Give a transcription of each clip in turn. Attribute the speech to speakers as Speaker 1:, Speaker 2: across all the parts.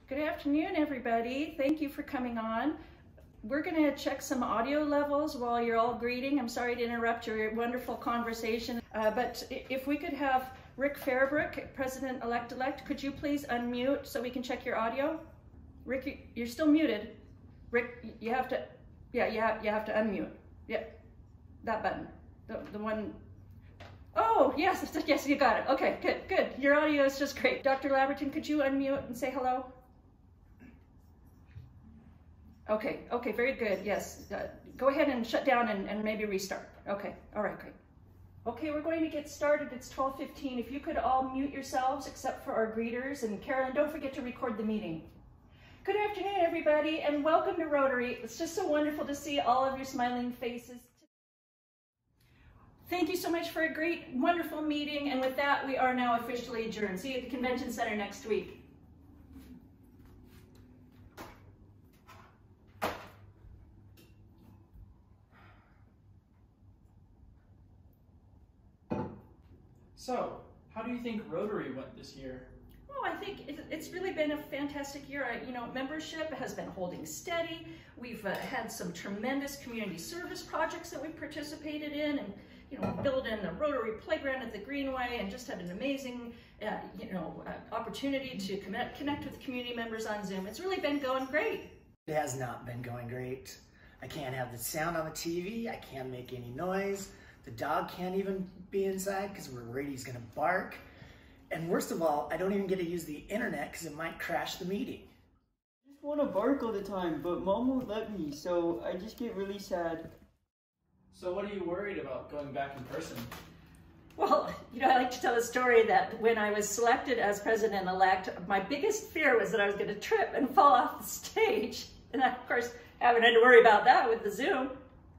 Speaker 1: Good afternoon, everybody. Thank you for coming on. We're going to check some audio levels while you're all greeting. I'm sorry to interrupt your wonderful conversation, but if we could have Rick Fairbrook, President-elect, could you please unmute so we can check your audio? Rick, you're still muted. Rick, you have to, you have to unmute. Yeah, that button, the one. Oh, yes, you got it. Okay, good. Your audio is just great. Dr. Laberton, could you unmute and say hello? Okay, very good, yes. Go ahead and shut down and maybe restart. Okay, all right, great. Okay, we're going to get started. It's 12:15. If you could all mute yourselves except for our greeters. And Carolyn, don't forget to record the meeting. Good afternoon, everybody, and welcome to Rotary. It's just so wonderful to see all of your smiling faces. Thank you so much for a great, wonderful meeting. And with that, we are now officially adjourned. See you at the Convention Center next week.
Speaker 2: So, how do you think Rotary went this year?
Speaker 1: Oh, I think it's really been a fantastic year. Membership has been holding steady. We've had some tremendous community service projects that we've participated in, and built in the Rotary playground at the Greenway, and just had an amazing, opportunity to connect with community members on Zoom. It's really been going great.
Speaker 3: It has not been going great. I can't have the sound on the TV. I can't make any noise. The dog can't even be inside because we're worried he's gonna bark. And worst of all, I don't even get to use the internet because it might crash the meeting.
Speaker 4: I just want to bark all the time, but Mom won't let me, so I just get really sad.
Speaker 2: So what are you worried about going back in person?
Speaker 1: Well, I like to tell a story that when I was selected as president-elect, my biggest fear was that I was going to trip and fall off the stage. And I, of course, haven't had to worry about that with the Zoom.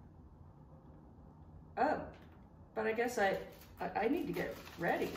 Speaker 1: Oh, but I guess I need to get ready.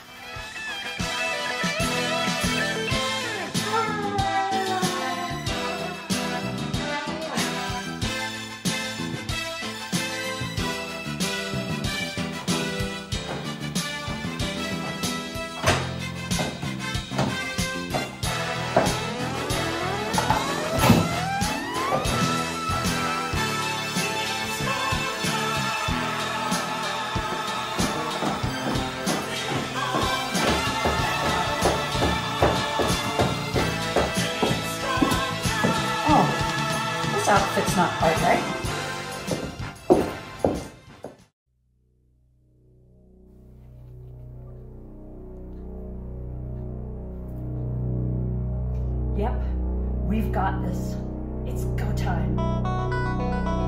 Speaker 1: This outfit's not quite right. Yep, we've got this. It's go time.